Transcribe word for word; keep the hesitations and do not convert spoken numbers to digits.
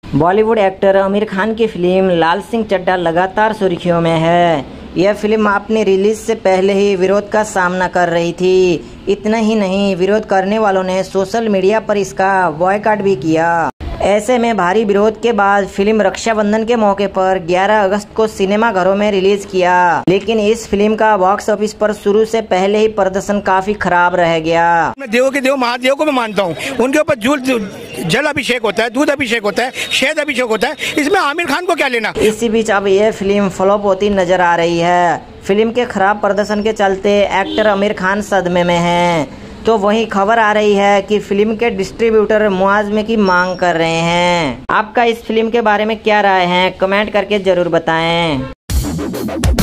Bollywood actor Aamir Khan की film लाल सिंह चड्ढा लगातार सुर्खियों में है। यह फिल्म अपनी रिलीज से पहले ही विरोध का सामना कर रही थी। इतना ही नहीं, विरोध करने वालों ने सोशल मीडिया पर इसका बॉयकॉट भी किया। ऐसे में भारी विरोध के बाद फिल्म रक्षाबंधन के मौके पर ग्यारह अगस्त को सिनेमा घरों में रिलीज किया, लेकिन इस फिल्म का बॉक्स ऑफिस पर शुरू से पहले ही प्रदर्शन काफी खराब रह गया। मैं देवों के देव महादेव को मैं मानता हूँ, उनके ऊपर जल अभिषेक होता है, दूध अभिषेक होता है, शहद अभिषेक होता है, इसमें आमिर खान को क्या लेना। इसी बीच अब यह फिल्म फ्लॉप होती नजर आ रही है। फिल्म के खराब प्रदर्शन के चलते एक्टर आमिर खान सदमे में हैं। तो वहीं खबर आ रही है कि फिल्म के डिस्ट्रीब्यूटर मुआवजे की मांग कर रहे हैं। आपका इस फिल्म के बारे में क्या राय है, कमेंट करके जरूर बताएं।